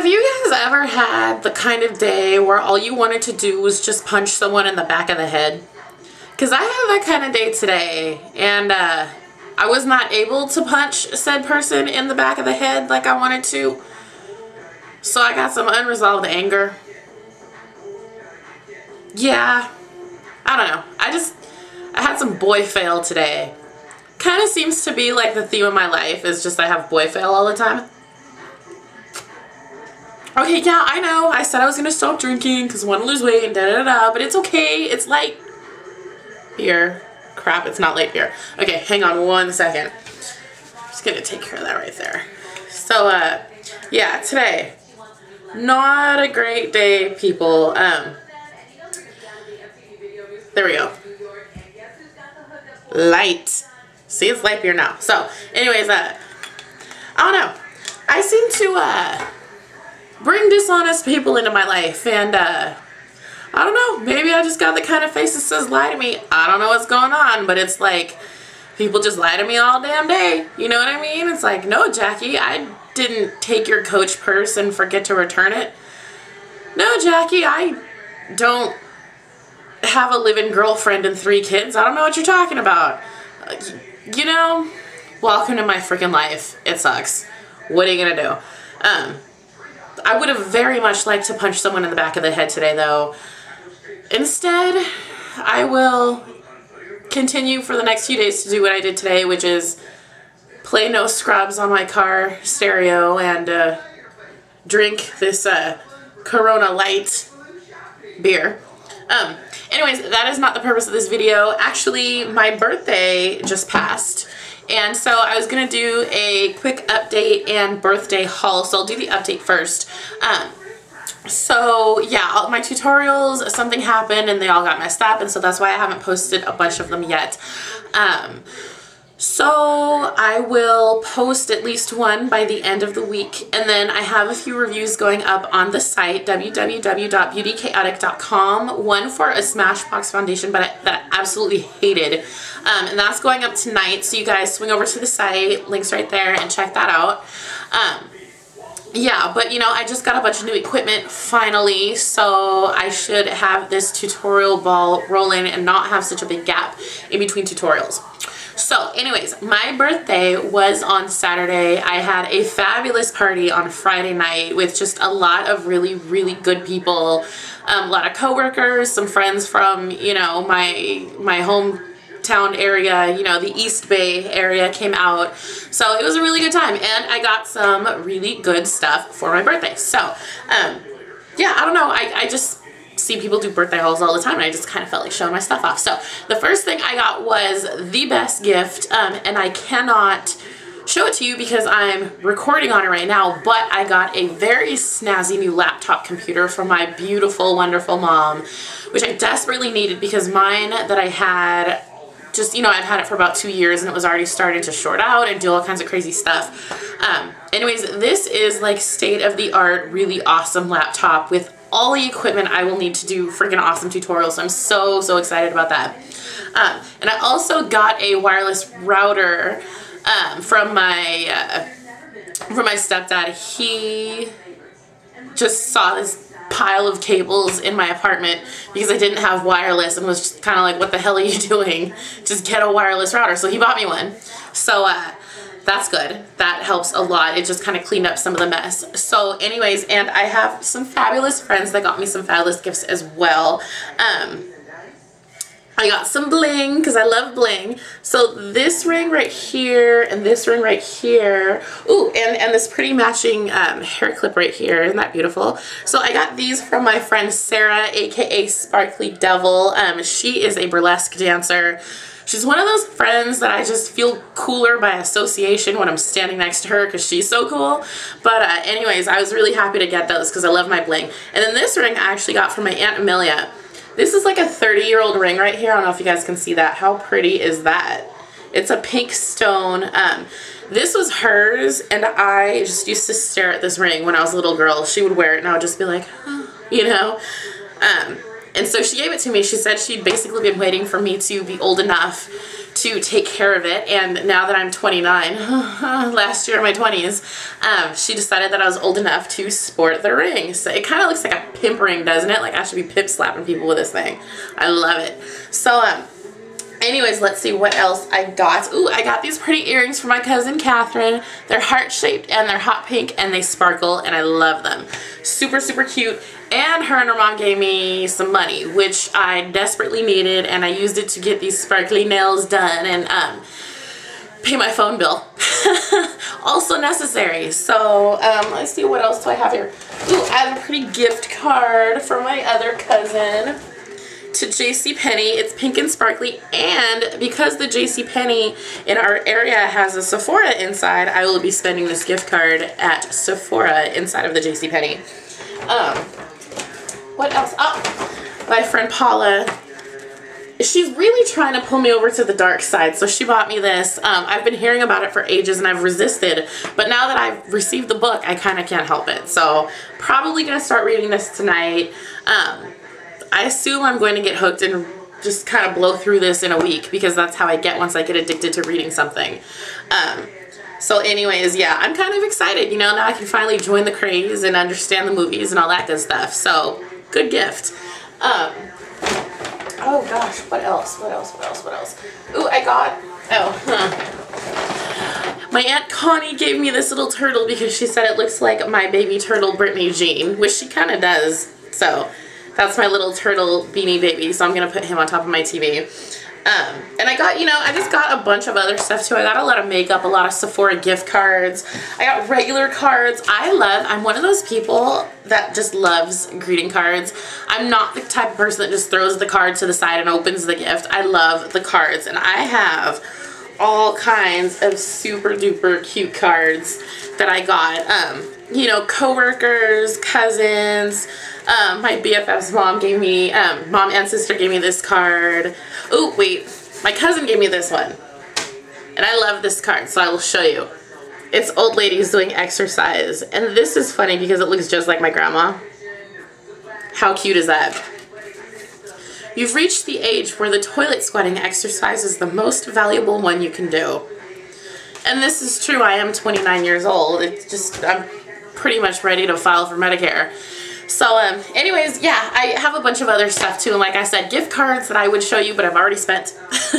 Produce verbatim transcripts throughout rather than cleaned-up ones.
you guys ever had the kind of day where all you wanted to do was just punch someone in the back of the head? Because I have that kind of day today, and uh, I was not able to punch said person in the back of the head like I wanted to. So I got some unresolved anger. Yeah, I don't know. I just, I had some boy fail today. Kind of seems to be like the theme of my life is just I have boy fail all the time. Okay, yeah, I know. I said I was going to stop drinking because I want to lose weight and da da da, but it's okay. It's light beer. Crap, it's not light beer. Okay, hang on one second. I'm just going to take care of that right there. So, uh, yeah, today, not a great day, people. Um, there we go. Light. See, it's light beer now. So, anyways, uh, I don't know. I seem to, uh... bring dishonest people into my life, and uh, I don't know, maybe I just got the kind of face that says lie to me. I don't know what's going on, but it's like people just lie to me all damn day, you know what I mean? It's like, no, Jackie, I didn't take your Coach purse and forget to return it. No, Jackie, I don't have a living girlfriend and three kids. I don't know what you're talking about. Uh, you know, welcome to my freaking life. It sucks. What are you gonna do? Um, I would have very much liked to punch someone in the back of the head today, though. Instead, I will continue for the next few days to do what I did today, which is play No Scrubs on my car stereo and uh, drink this uh, Corona Light beer. Um, anyways, that is not the purpose of this video. Actually, my birthday just passed. And so I was going to do a quick update and birthday haul. So I'll do the update first. Um, so yeah, all my tutorials, something happened and they all got messed up. And so that's why I haven't posted a bunch of them yet. Um, so I will post at least one by the end of the week. And then I have a few reviews going up on the site, w w w dot beauty chaotic dot com. One for a Smashbox foundation but I, that I absolutely hated. Um, and that's going up tonight. So you guys swing over to the site, links right there, and check that out. Um, yeah, but you know, I just got a bunch of new equipment finally. So I should have this tutorial ball rolling and not have such a big gap in between tutorials. So anyways, my birthday was on Saturday. I had a fabulous party on Friday night with just a lot of really, really good people. Um, a lot of coworkers, some friends from, you know, my, my hometown area, you know, the East Bay area came out. So it was a really good time, and I got some really good stuff for my birthday. So, um, yeah, I don't know. I, I just see people do birthday hauls all the time, and I just kind of felt like showing my stuff off. So the first thing I got was the best gift, um, and I cannot show it to you because I'm recording on it right now, but I got a very snazzy new laptop computer from my beautiful, wonderful mom, which I desperately needed because mine that I had, just, you know, I've had it for about two years and it was already starting to short out and do all kinds of crazy stuff. Um, anyways, this is like state-of-the-art, really awesome laptop with all the equipment I will need to do freaking awesome tutorials. So I'm so, so excited about that. Um, and I also got a wireless router um, from my uh, from my stepdad. He just saw this pile of cables in my apartment because I didn't have wireless and was just kind of like, what the hell are you doing? Just get a wireless router. So he bought me one. So uh, that's good. That helps a lot. It just kind of cleaned up some of the mess. So anyways, and I have some fabulous friends that got me some fabulous gifts as well. Um, I got some bling because I love bling. So this ring right here and this ring right here. Ooh, and, and this pretty matching um, hair clip right here. Isn't that beautiful? So I got these from my friend Sarah, aka Sparkly Devil. Um, she is a burlesque dancer. She's one of those friends that I just feel cooler by association when I'm standing next to her because she's so cool. But uh, anyways, I was really happy to get those because I love my bling. And then this ring I actually got from my Aunt Amelia. This is like a thirty year old ring right here. I don't know if you guys can see that. How pretty is that? It's a pink stone. Um, this was hers, and I just used to stare at this ring when I was a little girl. She would wear it and I would just be like, oh, you know. Um, and so she gave it to me. She said she'd basically been waiting for me to be old enough to take care of it, and now that I'm twenty-nine, last year in my twenties, um, she decided that I was old enough to sport the ring. So it kind of looks like a pimp ring, doesn't it? Like I should be pimp slapping people with this thing. I love it. So um, anyways, let's see what else I got. Ooh, I got these pretty earrings from my cousin Catherine. They're heart-shaped and they're hot pink and they sparkle and I love them. Super, super cute. And her and her mom gave me some money, which I desperately needed, and I used it to get these sparkly nails done and um, pay my phone bill. Also necessary. So um, let's see, what else do I have here? Ooh, I have a pretty gift card from my other cousin to J C Penney. It's pink and sparkly, and because the J C Penney in our area has a Sephora inside, I will be spending this gift card at Sephora inside of the J C Penney. Um, what else? Oh, my friend Paula, she's really trying to pull me over to the dark side, so she bought me this. Um, I've been hearing about it for ages and I've resisted, but now that I've received the book, I kind of can't help it. So probably going to start reading this tonight. Um, I assume I'm going to get hooked and just kind of blow through this in a week, because that's how I get once I get addicted to reading something. Um, so anyways, yeah, I'm kind of excited. You know, now I can finally join the craze and understand the movies and all that good stuff. So, good gift. Um, oh gosh, what else? What else? What else? What else? Ooh, I got, oh, huh. My Aunt Connie gave me this little turtle because she said it looks like my baby turtle Brittany Jean, which she kind of does. So, that's my little turtle beanie baby, so I'm going to put him on top of my T V. Um, and I got, you know, I just got a bunch of other stuff too. I got a lot of makeup, a lot of Sephora gift cards. I got regular cards. I love, I'm one of those people that just loves greeting cards. I'm not the type of person that just throws the card to the side and opens the gift. I love the cards, and I have all kinds of super duper cute cards that I got. Um, you know, coworkers, cousins. Um, my B F F's mom gave me, um, mom and sister gave me this card. Oh, wait, my cousin gave me this one. And I love this card, so I will show you. It's old ladies doing exercise. And this is funny because it looks just like my grandma. How cute is that? You've reached the age where the toilet squatting exercise is the most valuable one you can do. And this is true, I am twenty-nine years old. It's just, I'm pretty much ready to file for Medicare. So, um, anyways, yeah, I have a bunch of other stuff too, and like I said, gift cards that I would show you, but I've already spent.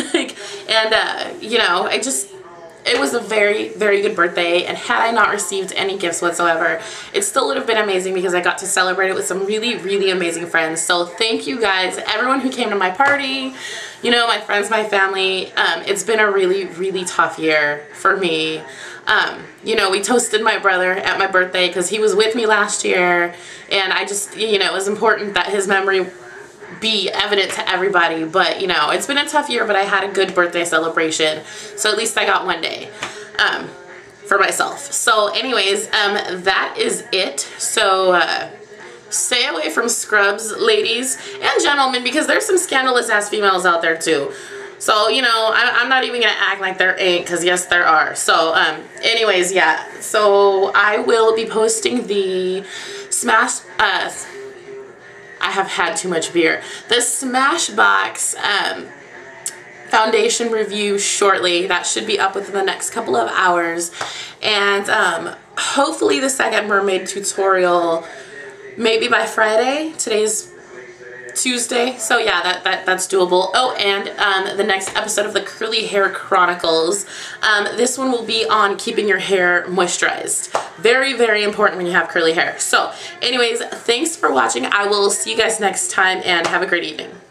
And, uh, you know, I just, it was a very, very good birthday, and had I not received any gifts whatsoever, it still would have been amazing because I got to celebrate it with some really, really amazing friends. So thank you guys, everyone who came to my party, you know, my friends, my family. Um, it's been a really, really tough year for me. Um, you know, we toasted my brother at my birthday because he was with me last year, and I just, you know, it was important that his memory be evident to everybody. But, you know, it's been a tough year, but I had a good birthday celebration, so at least I got one day um, for myself. So anyways, um, that is it. So uh, stay away from scrubs, ladies and gentlemen, because there's some scandalous ass females out there too. So, you know, I, I'm not even going to act like there ain't, because yes, there are. So, um, anyways, yeah. So, I will be posting the Smash, uh, I have had too much beer. The Smashbox, um, foundation review shortly. That should be up within the next couple of hours. And, um, hopefully the second mermaid tutorial, maybe by Friday. Today's Tuesday, so yeah, that, that that's doable. Oh, and um, the next episode of the Curly Hair Chronicles, um, this one will be on keeping your hair moisturized. Very, very important when you have curly hair. So anyways, thanks for watching. I will see you guys next time, and have a great evening.